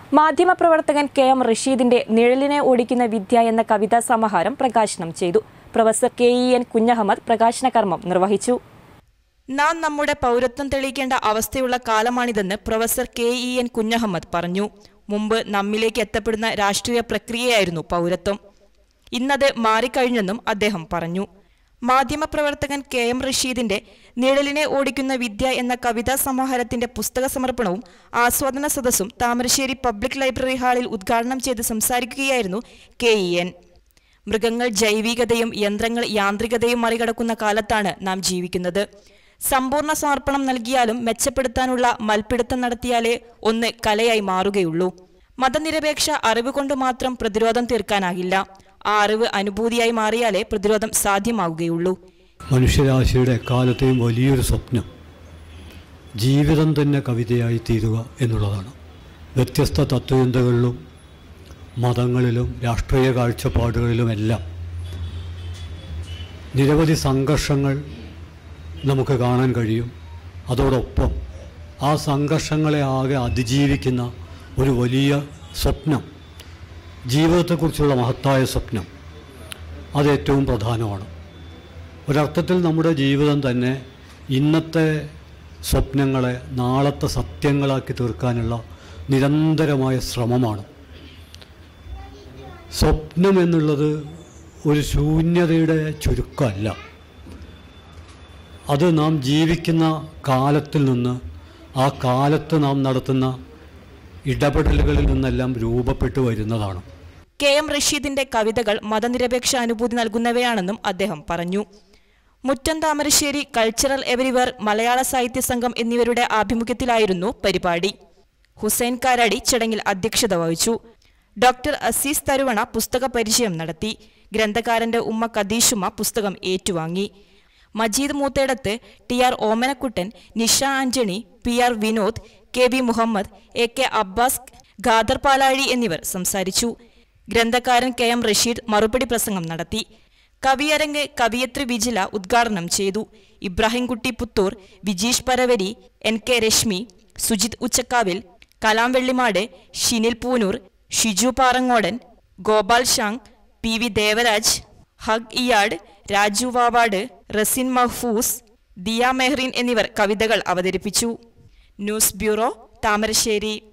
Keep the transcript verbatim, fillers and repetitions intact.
മാധ്യമപ്രവർത്തകൻ K M റഷീദിന്റെ നിഴലിനെ ഓടിക്കുന്ന വിദ്യ എന്ന കവിതാ സമാഹാരം പ്രകാശനം ചെയ്തു. Professor K E N Kunhahammad പ്രകാശന കർമ്മം നിർവഹിച്ചു. നാം നമ്മുടെ പൗരത്വം തെളിയിക്കേണ്ട അവസ്ഥയുള്ള കാലമാണിതെന്ന് professor K E N Kunhahammad പറഞ്ഞു. മുമ്പ് നമ്മിലേക്ക് എത്തപ്പെടുന്ന രാഷ്ട്രീയ പ്രക്രിയയായിരുന്നു പൗരത്വം. ഇന്നത് മാറിക്കഴിഞ്ഞെന്നും അദ്ദേഹം പറഞ്ഞു. മാധ്യമപ്രവർത്തകൻ കെ എം റഷീദിന്റെ നിഴലിനെ ഓടിക്കുന്ന വിദ്യ എന്ന കവിതാ സമാഹാരത്തിന്റെ പുസ്തക സമർപ്പണവും ആസ്വാദന സദസ്സും താമരശ്ശേരി പബ്ലിക് ലൈബ്രറി ഹാളിൽ ഉദ്ഘാടനം ചെയ്ത് സംസാരിക്കുകയായിരുന്നു കെ ഇ എൻ. മൃഗങ്ങൾ ജൈവികതയും യന്ത്രങ്ങൾ യാന്ത്രികതയും മറികടക്കുന്ന കാലത്താണ് നാം ജീവിക്കുന്നത്. സമ്പൂർണ്ണ സമർപ്പണം നൽകിയാലും മെച്ചപ്പെടുത്താനുള്ള മൽപ്പിടുത്തം നടത്തിയാലേ ഒന്ന് കലയായി മാറുകയുള്ളൂ. മതനിരപേക്ഷ അറിവ് കൊണ്ട് മാത്രം പ്രതിരോധം തീർക്കാനാകില്ല. ആ അറിവ് അനുഭൂതിയായി മാറിയാലേ പ്രതിരോധം സാധ്യമാവുകയുള്ളൂ. മനുഷ്യരാശിയുടെ എക്കാലത്തെയും വലിയൊരു സ്വപ്നം ജീവിതം തന്നെ കവിതയായി തീരുക എന്നുള്ളതാണ്. വ്യത്യസ്ത തത്വചിന്തകളിലും മതങ്ങളിലും രാഷ്ട്രീയ കാഴ്ചപ്പാടുകളിലുമെല്ലാം നിരവധി സംഘർഷങ്ങൾ നമുക്ക് കാണാൻ കഴിയും. അതോടൊപ്പം ആ സംഘർഷങ്ങളെ ആകെ അതിജീവിക്കുന്ന ഒരു വലിയ സ്വപ്നം, ജീവിതത്തെക്കുറിച്ചുള്ള മഹത്തായ സ്വപ്നം, അത് ഏറ്റവും പ്രധാനമാണ്. ഒരർത്ഥത്തിൽ നമ്മുടെ ജീവിതം തന്നെ ഇന്നത്തെ സ്വപ്നങ്ങളെ നാളത്തെ സത്യങ്ങളാക്കി തീർക്കാനുള്ള നിരന്തരമായ ശ്രമമാണ്. സ്വപ്നം എന്നുള്ളത് ഒരു ശൂന്യതയുടെ ചുരുക്കമല്ല. അത് നാം ജീവിക്കുന്ന കാലത്തിൽ നിന്ന്, ആ കാലത്ത് നാം നടത്തുന്ന ഇടപെടലുകളിൽ നിന്നെല്ലാം രൂപപ്പെട്ടു വരുന്നതാണ്. കെ എം റഷീദിന്റെ കവിതകൾ മതനിരപേക്ഷ അനുഭൂതി നൽകുന്നവയാണെന്നും അദ്ദേഹം പറഞ്ഞു. മുറ്റം താമരശ്ശേരി കൾച്ചറൽ എവരിവർ മലയാള സാഹിത്യ സംഘം എന്നിവരുടെ ആഭിമുഖ്യത്തിലായിരുന്നു പരിപാടി. ഹുസൈൻ കാരാടി ചടങ്ങിൽ അധ്യക്ഷത വഹിച്ചു. ഡോക്ടർ അസീസ് തരുവണ പുസ്തക പരിചയം നടത്തി. ഗ്രന്ഥകാരന്റെ ഉമ്മ കദീഷുമ പുസ്തകം ഏറ്റുവാങ്ങി. Majeed Moothedath, T R Omanakuttan, Nisha Antony, P R Vinod, K V Muhammad, A K Abbas, Khader Palazhi എന്നിവർ സംസാരിച്ചു. ഗ്രന്ഥകാരൻ കെ എം റഷീദ് മറുപടി പ്രസംഗം നടത്തി. കവിയരങ്ങ് കവിയത്രി വിജില ഉദ്ഘാടനം ചെയ്തു. ഇബ്രാഹിംകുട്ടി പുത്തൂർ, വിജീഷ് പരവരി, എൻ കെ രശ്മി, സുജിത് ഉച്ചക്കാവിൽ, കലാം വെള്ളിമാട്, ഷിനിൽ പൂനൂർ, ഷിജു പാറങ്ങോടൻ, ഗോപാൽ ഷാങ്, പി വി ദേവരാജ്, ഹഗ് ഇയാഡ്, രാജു വാവാട്, റസിൻ മഹ്ഫൂസ്, ദിയ മെഹ്റിൻ എന്നിവർ കവിതകൾ അവതരിപ്പിച്ചു. News bureau, Thamarassery.